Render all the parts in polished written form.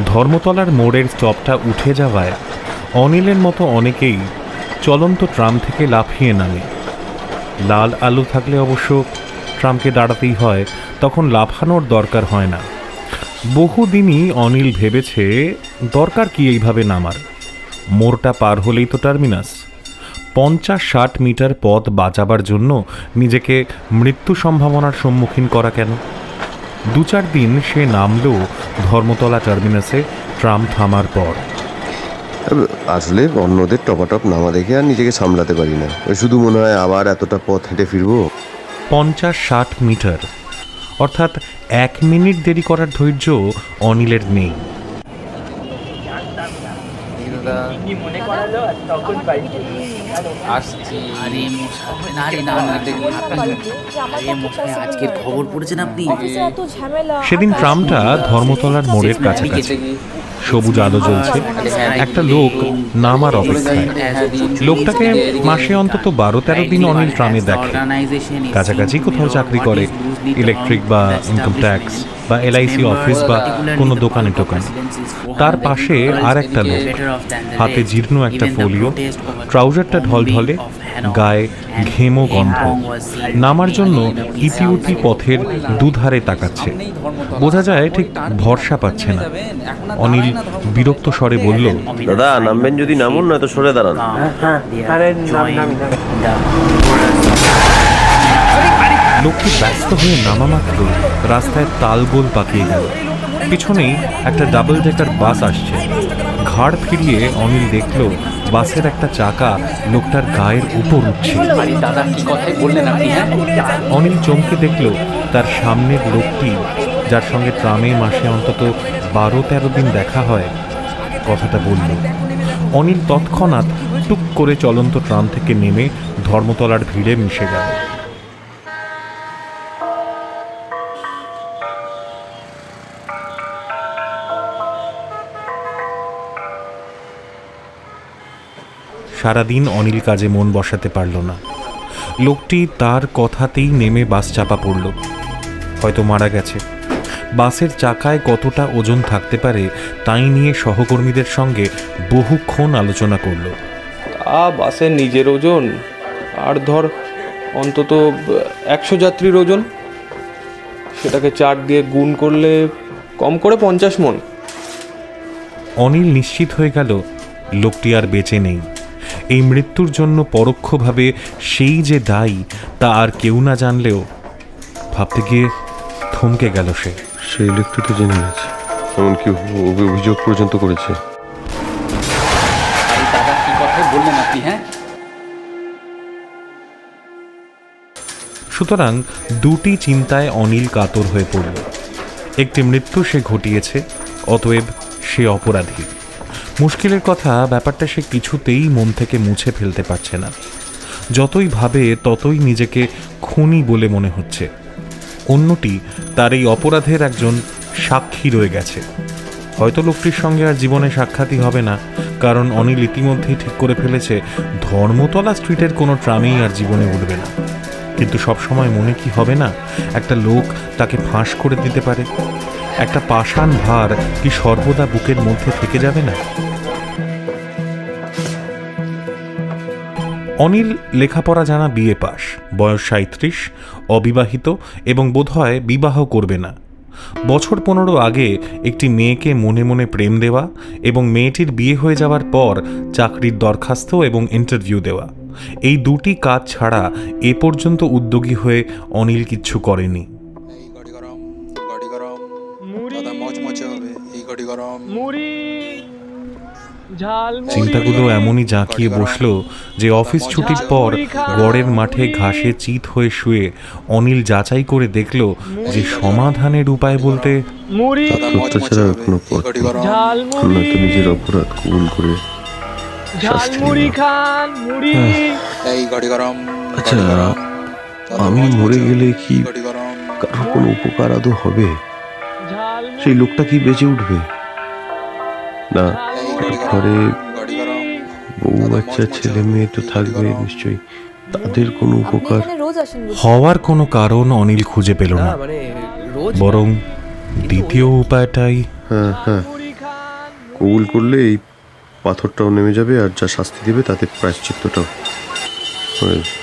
ধর্মতলার মোড়ের স্টপটা উঠে যাওয়ায় অনিলের মতো অনেকেই চলন্ত ট্রাম থেকে লাফিয়ে নামে। লাল আলো থাকলে অবশ্য ট্রামকে দাঁড়াতেই হয়, তখন লাফানোর দরকার হয় না। বহুদিনই অনিল ভেবেছে দরকার কি এইভাবে নামার, মোড়টা পার হলেই তো টার্মিনাস। 50-60 মিটার পথ বাঁচাবার জন্য নিজেকে মৃত্যু সম্ভাবনার সম্মুখীন করা কেন? 2-4 দিন সে নামলো ধর্মতলা টার্মিনাসে ট্রাম থামার পর। আসলে অন্যদের টপাটপ নামা দেখে আর নিজেকে সামলাতে পারি না, শুধু মনে হয় আবার এতটা পথ হেঁটে ফিরবো। 50-60 মিটার, অর্থাৎ 1 মিনিট দেরি করার ধৈর্য অনিলের নেই। সেদিন ট্রামটা ধর্মতলার মোড়ের কাছাকাছি, সবুজ আলো জ্বলছে, একটা লোক নামার অপেক্ষায়। লোকটাকে মাসে অন্তত 12-13 দিন অনিল ট্রামে দেখে। কাছাকাছি কোথাও চাকরি করে, ইলেকট্রিক বা ইনকাম ট্যাক্স বা এলআইসি অফিস বা কোনো দোকানে টোকানে। তার পাশে আর একটা লোক, হাতে জীর্ণ একটা ফোলিও, ট্রাউজারটা ঢলঢলে, গায়ে ঘেমো গন্ধ, নামার জন্য ইতিউতি পথের দুধারে তাকাচ্ছে। বোঝা যায় ঠিক ভরসা পাচ্ছে না। অনিল বিরক্ত স্বরে বলল, দাদা নামবেন যদি নামুন, না তো সরে দাঁড়ান। লোকটি ব্যস্ত হয়ে নামা মাত্র রাস্তায় তালগোল পাকিয়ে গেল। পিছনেই একটা ডাবল ডেকার বাস আসছে। ঘাড় ফিরিয়ে অনিল দেখল বাসের একটা চাকা লোকটার গায়ের উপর উঠছে। অনিল চমকে দেখল তার সামনের লোকটি, যার সঙ্গে ট্রামে মাসে অন্তত 12-13 দিন দেখা হয়, কথাটা বলল। অনিল তৎক্ষণাৎ টুক করে চলন্ত ট্রাম থেকে নেমে ধর্মতলার ভিড়ে মিশে গেল। সারাদিন অনিল কাজে মন বসাতে পারল না। লোকটি তার কথাতেই নেমে বাস চাপা পড়ল। হয়তো মারা গেছে। বাসের চাকায় কতটা ওজন থাকতে পারে তাই নিয়ে সহকর্মীদের সঙ্গে বহুক্ষণ আলোচনা করল। বাসের নিজের ওজন আর ধর অন্তত 100 যাত্রীর ওজন, সেটাকে 4 দিয়ে গুণ করলে কম করে 50 মণ। অনিল নিশ্চিত হয়ে গেল লোকটি আর বেঁচে নেই। এই মৃত্যুর জন্য পরোক্ষভাবে সেই যে দায়ী তা আর কেউ না জানলেও ভাবতে গিয়ে থমকে গেল সে। সেই লোকটি তো জেনে গেছে, এমনকি অভিযোগ পর্যন্ত করেছে। সুতরাং দুটি চিন্তায় অনিল কাতর হয়ে পড়ল। একটি মৃত্যু সে ঘটিয়েছে, অতএব সে অপরাধী। মুশকিলের কথা, ব্যাপারটা সে কিছুতেই মন থেকে মুছে ফেলতে পারছে না। যতই ভাবে ততই নিজেকে খুনি বলে মনে হচ্ছে। অন্যটি, তার এই অপরাধের একজন সাক্ষী রয়ে গেছে। হয়তো লোকটির সঙ্গে আর জীবনে সাক্ষাৎই হবে না, কারণ অনিল ইতিমধ্যেই ঠিক করে ফেলেছে ধর্মতলা স্ট্রিটের কোনো ট্রামেই আর জীবনে উঠবে না। কিন্তু সবসময় মনে কি হবে না, একটা লোক তাকে ফাঁস করে দিতে পারে? একটা পাষাণ ভার কি সর্বদা বুকের মধ্যে থেকে যাবে না? অনিল লেখাপড়া জানা, বিএ পাস, বয়স 37, অবিবাহিত এবং বোধহয় বিবাহ করবে না। বছর 15 আগে একটি মেয়েকে মনে মনে প্রেম দেওয়া এবং মেয়েটির বিয়ে হয়ে যাওয়ার পর চাকরির দরখাস্ত এবং ইন্টারভিউ দেওয়া, এই দুটি কাজ ছাড়া এ পর্যন্ত উদ্যোগী হয়ে অনিল কিচ্ছু করেনি। চিন্তাগুলো এমনই জাঁকিয়ে বসলো যে অফিস ছুটির পর গড়ের মাঠে ঘাসে চিত হয়ে শুয়ে অনিল যাচাই করে দেখল যে সমাধানের উপায় বলতে নিজের অপরাধ কবুল করে। আচ্ছা, আমি মরে গেলে কি কারোর কোনো উপকার আদৌ হবে? সেই লোকটা কি বেঁচে উঠবে? না, ঘরে বউ বাচ্চা ছেলে মেয়ে তো থাকবে নিশ্চয়ই, তাদের কোনো উপকার হওয়ার কোনো কারণ অনিল খুঁজে পেল না। বরং দ্বিতীয় উপায়টাই কবুল করলে এই পাথরটাও নেমে যাবে, আর যা শাস্তি দেবে তাতে প্রায়শ্চিত্তটাও হয়ে যাবে।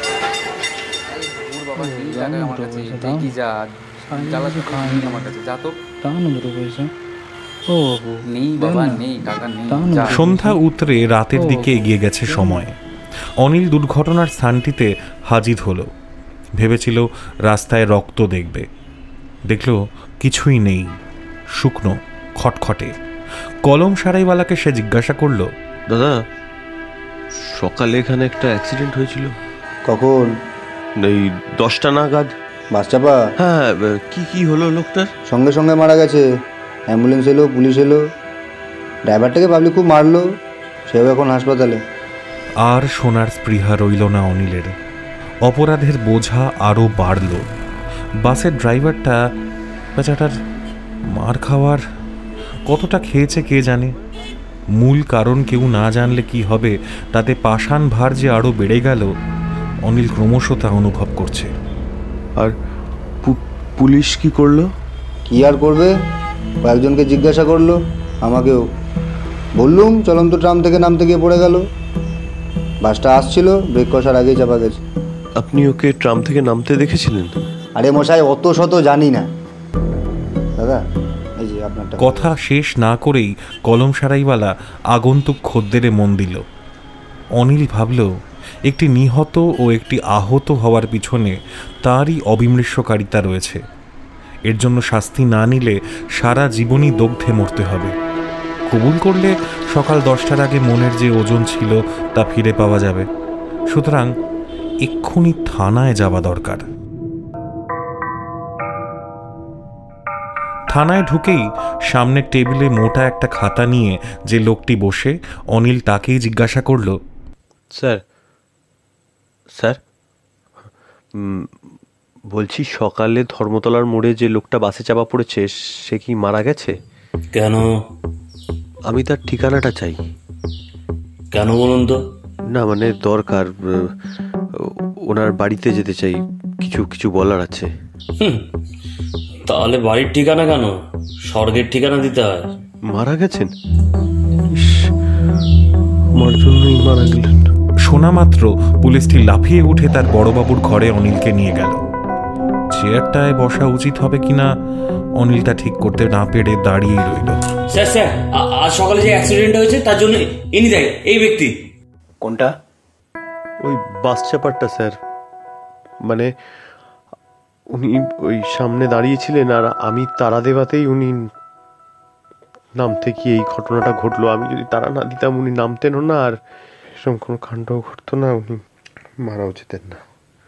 সন্ধ্যা উতরে রাতের দিকে এগিয়ে গেছে সময়। অনিল দুর্ঘটনার স্থানটিতে হাজির হলো। ভেবেছিল রাস্তায় রক্ত দেখবে, দেখল কিছুই নেই, শুকনো খটখটে। কলম সারাইওয়ালাকে সে জিজ্ঞাসা করল, দাদা, সকালে এখানে একটা অ্যাক্সিডেন্ট হয়েছিল। কখন? এই 10টা নাগাদ। বাস চাপা? হ্যাঁ, কি হলো লোকটার? সঙ্গে সঙ্গে মারা গেছে। অ্যাম্বুলেন্স এলো, পুলিশ এলো, ড্রাইভারটাকে পাবলিক খুব মারলো, সেও এখন হাসপাতালে। আর সোনার স্পৃহা রইল না অনিলের। অপরাধের বোঝা আরও বাড়ল। বাসের ড্রাইভারটা বেচাটার মার খাওয়ার কতটা খেয়েছে কে জানে। মূল কারণ কেউ না জানলে কি হবে, তাতে পাষাণ ভার যে আরও বেড়ে গেল, অনিল ক্রমশ তা অনুভব করছে। আর পুলিশ কি করলো? কি আর করবে, কয়েকজনকে জিজ্ঞাসা করলো, আমাকেও। বললুম চলন্ত ট্রাম থেকে নামতে গিয়ে পড়ে গেল। বাসটা আসছিল, ব্রেক কষার আগেই চাপা গেছে। আপনি ওকে ট্রাম থেকে নামতে দেখেছিলেন? আরে মশাই, অত শত জানি না দাদা। এই যে আপনারটা। কথা শেষ না করেই কলম সারাইওয়ালা আগন্তুক খদ্দেরে মন দিল। অনিল ভাবল, একটি নিহত ও একটি আহত হওয়ার পিছনে তারই অবিমৃষ্যকারিতা রয়েছে। এর জন্য শাস্তি না নিলে সারা জীবনই দগ্ধে মরতে হবে। কবুল করলে সকাল 10টার আগে মনের যে ওজন ছিল তা ফিরে পাওয়া যাবে। সুতরাং এক্ষুনি থানায় যাওয়া দরকার। থানায় ঢুকেই সামনের টেবিলে মোটা একটা খাতা নিয়ে যে লোকটি বসে, অনিল তাকেই জিজ্ঞাসা করল, স্যার বলছি, সকালে ধর্মতলার মোড়ে যে লোকটা বাসে চাপা পড়েছে সে কি মারা গেছে? কেন? আমি তার ঠিকানাটা চাই। কেন বলুন তো? না মানে দরকার, ওনার বাড়িতে যেতে চাই, কিছু বলার আছে। তাহলে বাড়ির ঠিকানা কেন, স্বর্গের ঠিকানা দিতে হয়। মারা গেছেন? আমার জন্যই মারা গেলেন। শোনা মাত্র পুলিশটি লাফিয়ে উঠে তার বড়বাবুর ঘরে অনিলকে নিয়ে গেল। চেয়ারটায় বসা উচিত হবে কিনা অনিল তা ঠিক করতে না পেরে দাঁড়িয়েই রইল। স্যার, আজ সকালে যে অ্যাক্সিডেন্ট হয়েছে তার জন্য ইনি দেয়, এই ব্যক্তি। কোনটা? ওই বাস চাপারটা স্যার। মানে উনি ওই সামনে দাঁড়িয়েছিলেন, আর আমি তাড়া দেওয়াতেই উনি নামতে গিয়ে এই ঘটনাটা ঘটলো। আমি যদি তাড়া না দিতাম উনি নামতেনও না, আর এরকম কোনো কাণ্ডও ঘটতো না, উনি মারাও যেতেন না।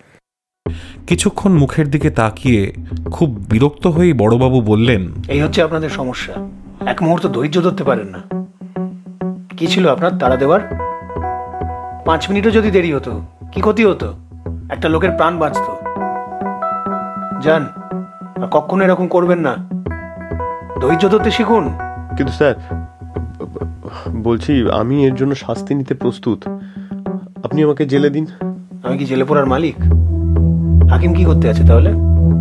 কিছুক্ষণ মুখের দিকে তাকিয়ে খুব বিরক্ত হয়ে বড়বাবু বললেন, এই হচ্ছে আপনাদের সমস্যা, এক মুহূর্ত ধৈর্য ধরতে পারেন না। কি ছিল আপনার তাড়া দেওয়ার? 5 মিনিটও যদি দেরি হতো কি ক্ষতি হতো? একটা লোকের প্রাণ বাঁচতো। যান, আর কখনো এরকম করবেন না। ধৈর্য ধরতে শিখুন। কিন্তু স্যার বলছি, আমি এর জন্য শাস্তি নিতে প্রস্তুত। আপনি আমাকে জেলে দিন। আমি কি জেলে পড়ার মালিক? হাকিম কি করতে আছে তাহলে?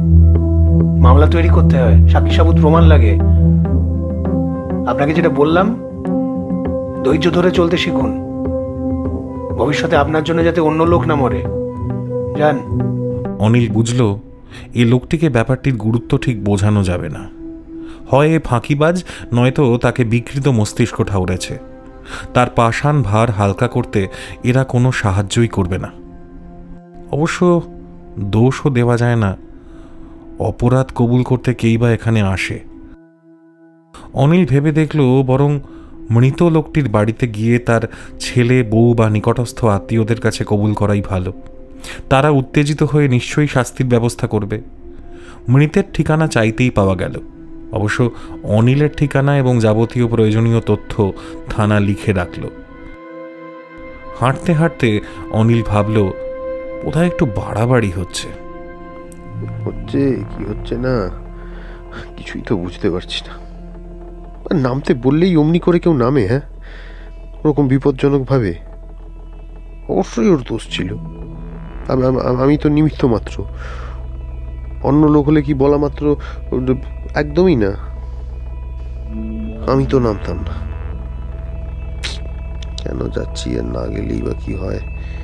মামলা তৈরি করতে হয়, সাক্ষী সাবুত প্রমাণ লাগে। আপনাকে যেটা বললাম, ধৈর্য ধরে চলতে শিখুন। ভবিষ্যতে আপনার জন্য যাতে অন্য লোক না মরে। যান। অনিল বুঝল এই লোকটিকে ব্যাপারটির গুরুত্ব ঠিক বোঝানো যাবে না। হয় এ ফাঁকিবাজ, নয়তো তাকে বিকৃত মস্তিষ্ক ঠাউরেছে। তার পাষাণ ভার হালকা করতে এরা কোনো সাহায্যই করবে না। অবশ্য দোষও দেওয়া যায় না, অপরাধ কবুল করতে কেই বা এখানে আসে। অনিল ভেবে দেখল বরং মৃত লোকটির বাড়িতে গিয়ে তার ছেলে, বউ বা নিকটস্থ আত্মীয়দের কাছে কবুল করাই ভালো। তারা উত্তেজিত হয়ে নিশ্চয়ই শাস্তির ব্যবস্থা করবে। মৃতের ঠিকানা চাইতেই পাওয়া গেল। অবশ্য অনিলের ঠিকানা এবং যাবতীয় প্রয়োজনীয় তথ্য থানা লিখে রাখল। হাঁটতে হাঁটতে অনিল ভাবল, বোধহয় একটু বাড়াবাড়ি হচ্ছে। কি হচ্ছে না কিছুই তো বুঝতে পারছি না। নামতে বললেই অমনি করে কেউ নামে? হ্যাঁ, ওরকম বিপজ্জনক ভাবে? অবশ্যই ওর দোষ ছিল। আমি তো নিমিত্ত মাত্র। অন্য লোক হলে কি বলা মাত্র? একদমই না, আমি তো নামতাম না। কেন যাচ্ছি, আর না গেলেই বা কি হয়।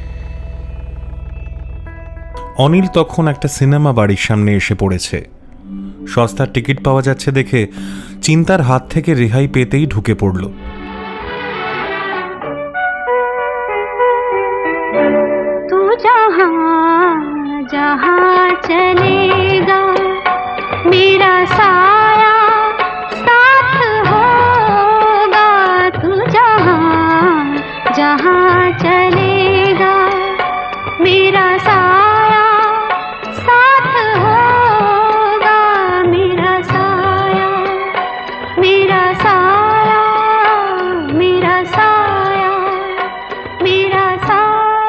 অনিল তখন একটা সিনেমা বাড়ির সামনে এসে পড়েছে। সস্তার টিকিট পাওয়া যাচ্ছে দেখে চিন্তার হাত থেকে রেহাই পেতেই ঢুকে পড়ল। तू जहाँ जहाँ चलेगा मेरा साया साथ होगा, तू जहाँ जहाँ चलेगा मेरा साया साथ होगा, मेरा साया मेरा साया मेरा साया मेरा साया।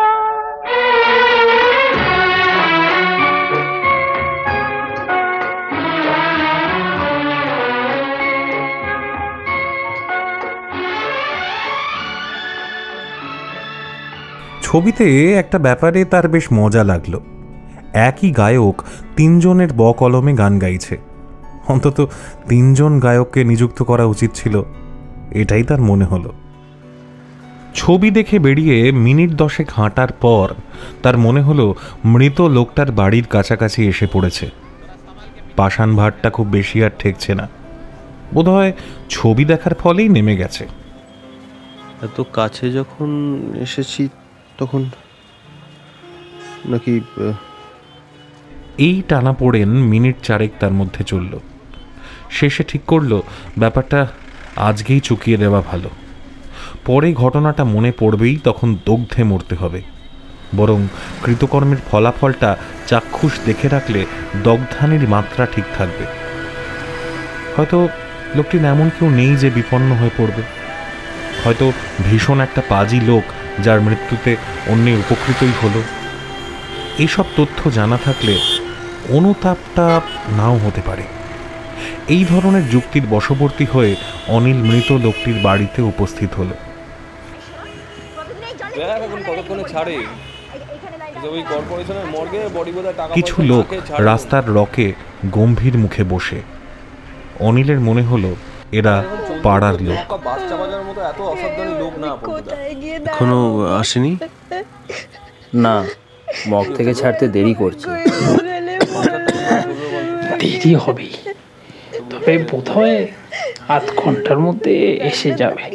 ছবিতে একটা ব্যাপারে তার বেশ মজা লাগলো। একই গায়ক তিনজনের কলমে গান গাইছে। অন্তত তিনজন গায়ককে নিযুক্ত করা উচিত ছিল, এটাই তার মনে হলো। ছবি দেখে বেরিয়ে মিনিট 10 হাঁটার পর তার মনে হলো মৃত লোকটার বাড়ির কাছাকাছি এসে পড়েছে। পাষাণ ভাটটা খুব বেশি আর ঠেকছে না, বোধহয় ছবি দেখার ফলেই নেমে গেছে। এত কাছে যখন এসেছি তখন নাকি এই টানাপোড়েন মিনিট 4 তার মধ্যে চলল। শেষে ঠিক করলো ব্যাপারটা আজকেই চুকিয়ে দেওয়া ভালো। পরে ঘটনাটা মনে পড়বেই তখন দগ্ধে মরতে হবে। বরং কৃতকর্মের ফলাফলটা চাক্ষুষ দেখে রাখলে দগ্ধানির মাত্রা ঠিক থাকবে। হয়তো লোকটির এমন কেউ নেই যে বিপন্ন হয়ে পড়বে। হয়তো ভীষণ একটা পাজি লোক যার মৃত্যুতে অন্যের উপকৃতই হলো। এইসব তথ্য জানা থাকলে অনুতাপটা নাও হতে পারে। এই ধরনের যুক্তির বশবর্তী হয়ে অনিল মৃত লোকটির বাড়িতে উপস্থিত হলো। কিছু লোক রাস্তার রকে গম্ভীর মুখে বসে। অনিলের মনে হলো এরা পাড়ার লোক। এখনো আসেনি? না, মগ থেকে ছাড়তে দেরি করছে। দেরি হবেই, তবে বোধহয় আধ ঘন্টার মধ্যে এসে যাবে।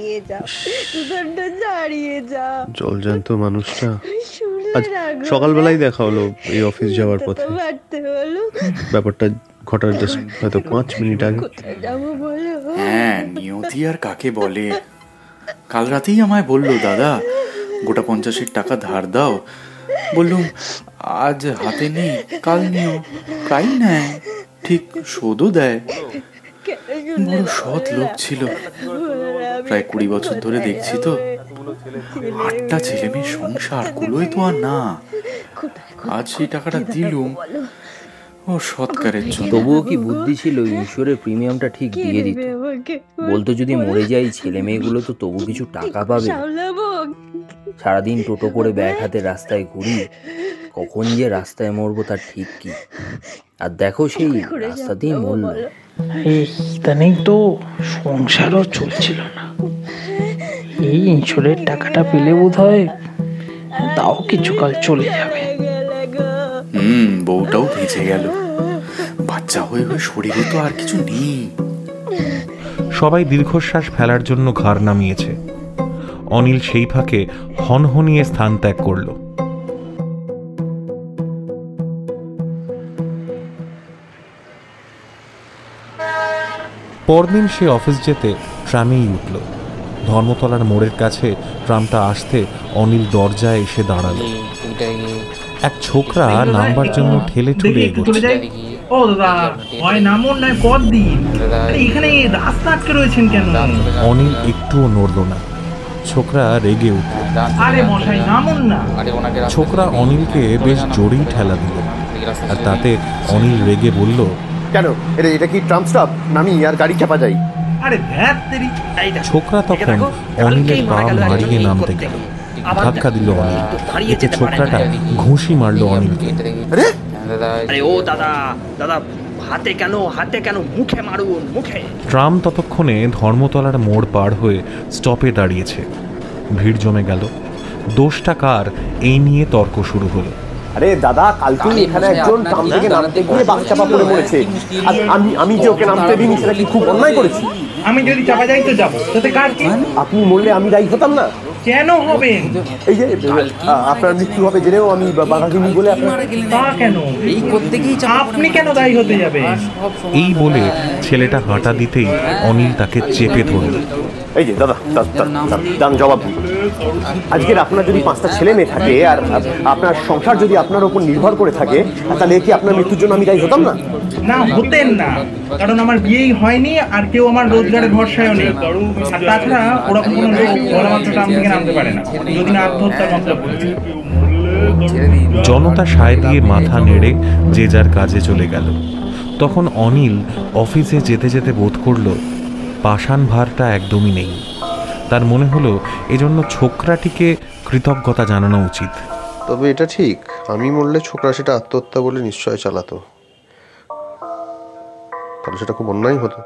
জলজান্ত মানুষটা আজ সকালবেলায় দেখা হলো এই অফিস যাওয়ার পথে। ব্যাপারটা ঘটার জাস্ট হয়তো 5 মিনিট আগে। হ্যাঁ, নিয়তি আর কাকে বলে। কাল রাতেই আমায় বললো, দাদা গোটা 50 টাকা ধার দাও। বললুম আজ হাতে নেই, কাল নিও। তাই নেয়, ঠিক শোধও দেয়। বড় সৎ লোক ছিল। প্রায় 20 বছর ধরে দেখছি তো। 8টা ছেলে মেয়ে সংসার, কুলোয় তো আর না। আজ সেই টাকাটা দিলুম ও সৎকারের জন্য। তবুও কি বুদ্ধি ছিল ঈশ্বরের প্রিমিয়ামটা ঠিক দিয়ে দিত। বলতো যদি মরে যাই ছেলে মেয়েগুলো তো তবু কিছু টাকা পাবে। সারাদিন টোটো করে ব্যাগ হাতে রাস্তায় ঘুরি, কখন যে রাস্তায় মরবো তার ঠিক কি। আর দেখো সেই রাস্তাতেই মরল। ইদানিং তো সংসারও চলছিল না। এই ইন্স্যুরের টাকাটা পেলে বোধহয় তাও কিছুকাল চলে যাবে। বউটাও বেঁচে গেল। বাচ্চা হয়ে হয়ে শরীরে তো আর কিছু নেই। সবাই দীর্ঘশ্বাস ফেলার জন্য ঘাড় নামিয়েছে। অনিল সেই ফাঁকে হনহনিয়ে স্থান ত্যাগ করল। পরদিন সে অফিস যেতে ট্রামেই উঠল। ধর্মতলার মোড়ের কাছে ট্রামটা আসতে অনিল দরজায় এসে দাঁড়ালো। এক ছোকরা নামবার জন্য ঠেলে ঠুলে এগোচ্ছে। ও দাদা, হয় নামুন না কতদিন এখানে রাস্তা আটকে রয়েছেন কেন? অনিল একটুও নড়ল না। ছোকরা রেগে উঠল। আরে মশাই নামুন না। ছোকরা অনিলকে বেশ জোরেই ঠেলা দিল। আর তাতে অনিল রেগে বলল, কেন এটা কি ট্রাম স্টপ? নামি আর গাড়ি চাপা যাই। আরে ধ্যাত তেরি। ছোকরা তখন অনিলের পা মারিয়ে নামতে গেল। ধাক্কা দিল অনিল। এতে ছোকরাটা ঘুষি মারলো অনিলকে। আরে ও দাদা দাদা, হাতে কেন মুখে মারুন, মুখে। ট্রাম ততক্ষণে ধর্মতলার মোড় পার হয়ে স্টপে দাঁড়িয়েছে। ভিড় জমে গেল। দোষটা কার এই নিয়ে তর্ক শুরু হলো। আরে দাদা, কালকে এখানে একজন ট্রাম থেকে নামতে গিয়ে বাস চাপা পড়ে মরেছে, আর আমি যে ওকে নামতে দিইনি সেটা কি খুব অন্যায় করেছি? আমি যদি চাপা যাই তো যাবো, তাতে কার কি? আপনি মরলে আমি দায়ী হতাম না? কেন হবে? এই যে আপনার মৃত্যু হবে জেনেও আমি বাধা দিইনি বলে তা কেন? এই করতে গিয়ে আপনি কেন দায়ী হতে যাবে? এই বলে ছেলেটা হাঁটা দিতেই অনিল তাকে চেপে ধরল। এই যে দাদা, দাম জবাব দিন। আজকের আপনার যদি 5টা ছেলে মেয়ে থাকে আর আপনার সংসার যদি আপনার উপর নির্ভর করে থাকে, তাহলে কি আপনার মৃত্যুর জন্য আমি দায়ী হতাম না? না, হতেন না, কারণ আমার বিয়েই হয়নি আর কেউ আমার রোজগারের ভরসায়ও নেই। আর তাছাড়া ওরকম কোনো লোক বলা মাত্র ট্রাম থেকে নামতে পারে না, যদি না আত্মহত্যার মতলব করেছে। জনতা সায় দিয়ে মাথা নেড়ে যে যার কাজে চলে গেল। তখন অনিল অফিসে যেতে যেতে বোধ করল পাষাণ ভারটা একদমই নেই। তার মনে হলো এজন্য ছোকরাটিকে কৃতজ্ঞতা জানানো উচিত। তবে এটা ঠিক, আমি মরলে ছোকরা সেটা আত্মহত্যা বলে নিশ্চয় চালাতো, তাহলে সেটা খুব অন্যায় হতো।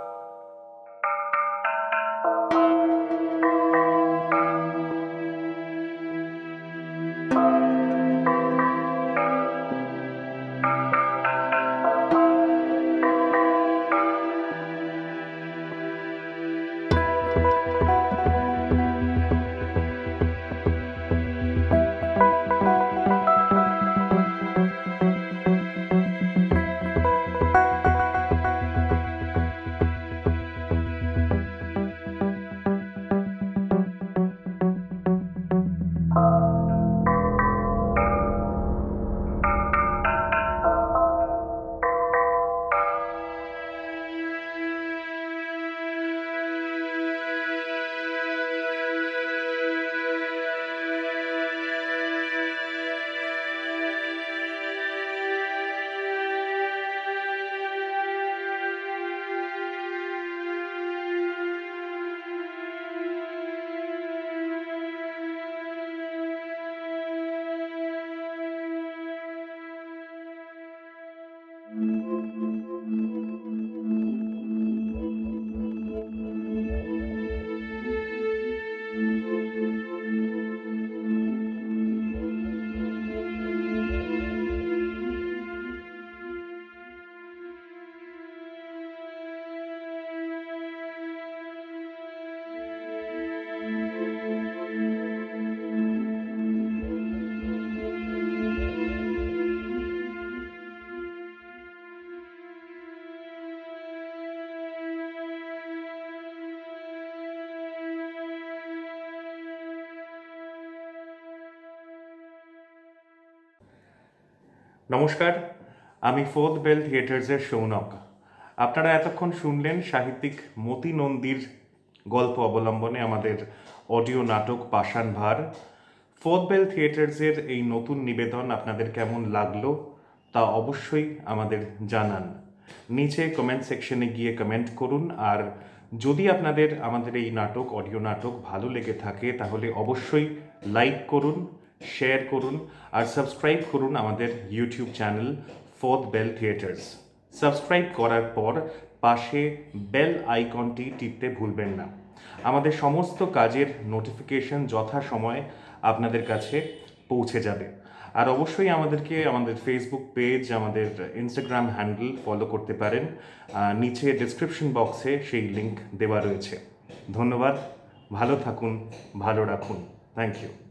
নমস্কার, আমি ফোর্থ বেল থিয়েটার্সের সৌনক। আপনারা এতক্ষণ শুনলেন সাহিত্যিক মতি নন্দীর গল্প অবলম্বনে আমাদের অডিও নাটক পাষাণ ভার। ফোর্থ বেল থিয়েটার্সের এই নতুন নিবেদন আপনাদের কেমন লাগলো তা অবশ্যই আমাদের জানান। নিচে কমেন্ট সেকশনে গিয়ে কমেন্ট করুন। আর যদি আপনাদের আমাদের এই নাটক, অডিও নাটক ভালো লেগে থাকে তাহলে অবশ্যই লাইক করুন, শেয়ার করুন আর সাবস্ক্রাইব করুন আমাদের YouTube channel fourth bell theatres. Subscribe করার পর পাশে বেল আইকনটি টিপতে ভুলবেন না। আমাদের সমস্ত কাজের নোটিফিকেশন যথাসময়ে আপনাদের কাছে পৌঁছে যাবে। আর অবশ্যই আমাদেরকে আমাদের ফেসবুক পেজ, আমাদের ইনস্টাগ্রাম হ্যান্ডেল ফলো করতে পারেন। নিচে ডেসক্রিপশন বক্সে সেই লিঙ্ক দেওয়া রয়েছে। ধন্যবাদ, ভালো থাকুন, ভালো রাখুন। Thank you.